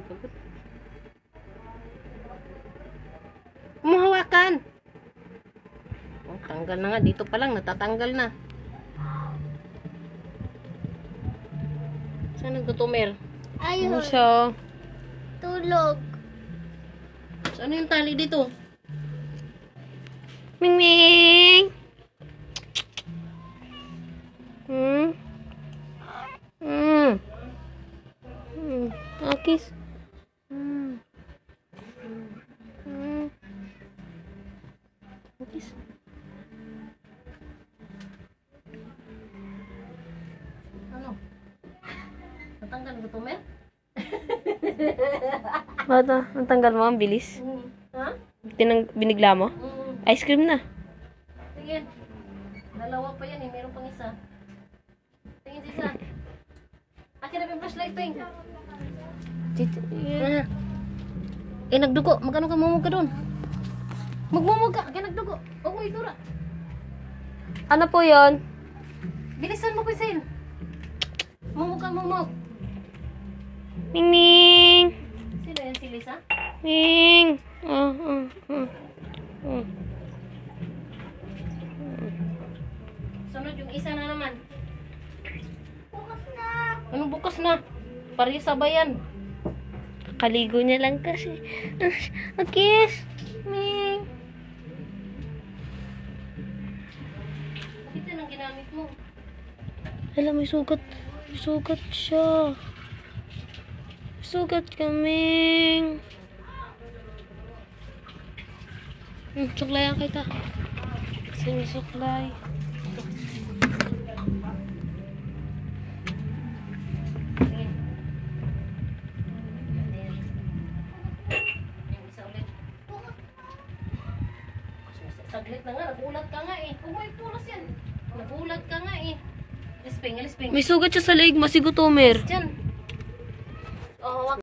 nagkabot. Mahawakan. Oh, tanggal na nga. Dito pa lang, natatanggal na. Saan nagtutumer? Ayun. So, Tulog. ano yung tali dito? Ming Ming! Akis. Akis. Ano? Natanggal ko to, Mer? Bata, natanggal mo ang bilis. Ha? Binigla mo? Ice cream na. Tingin. Dalawa pa yan eh. Meron pang isa. Tingin isa. Akin na yung flashlight, Ping. Eh, nagdugo. Magkano ka mumug ka doon? Magmumug ka. Kaya nagdugo. Huwag mo itura. Ano po yon? Bilisan mo, Pisil. Mumug ka, mumug. Ming Ming! Sino yan, si Lisa? Ming! Sunod yung isa na naman. Bukas na. Anong bukas na? Pari sabayan. Kakaligo niya lang kasi. Kiss! Ming! Bakit yan ang ginamit mo? Alam, may sugat. May sugat siya. Sugat kaming. Suklayan kita. Kasi may suklay. Saglit na nga, nagulat ka nga eh. Kung may pulas yan. Nagulat ka nga eh. Alisping, alisping. May sugat siya sa leeg, masigutomer. Diyan. Oh,